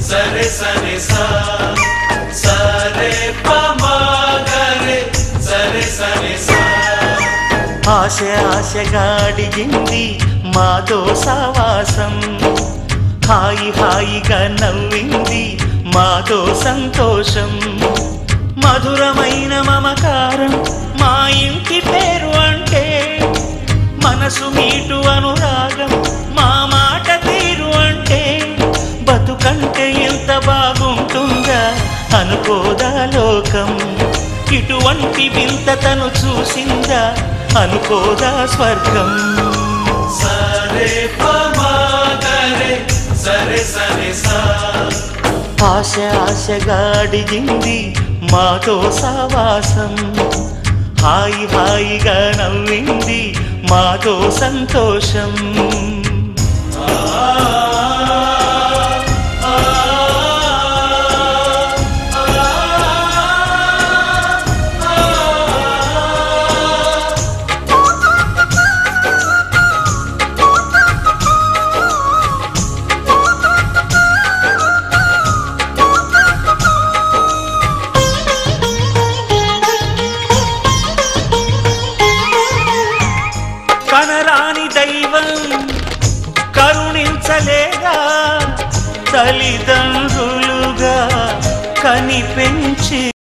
సరే సరే సా సరే పమగరే సరే సరే సా ఆశ ఆశగా అడిగింది మాతో సావాసం హాయి హాయిగా నవ్వింది మాతో సంతోషం మధురమైన మమకారం మా ఇంటి పేరు అంటే మనసు మీటు అనురాగం మా మాట తీరు అంటే బతుకంటే ఎంత బాగుంటుందా అనుకోదా లోకం ఇటువంటి వింత తను చూసిందా అనుకోదా స్వర్గం సరే పమగరే సరే సరే సా ఆశ ఆశగా అడిగింది మాతో సావాసం హాయి హాయిగా నవ్వింది మాతో సంతోషం కనరాని దైవం కరుణించలేదా తల్లిదండ్రులుగా కని పెంచి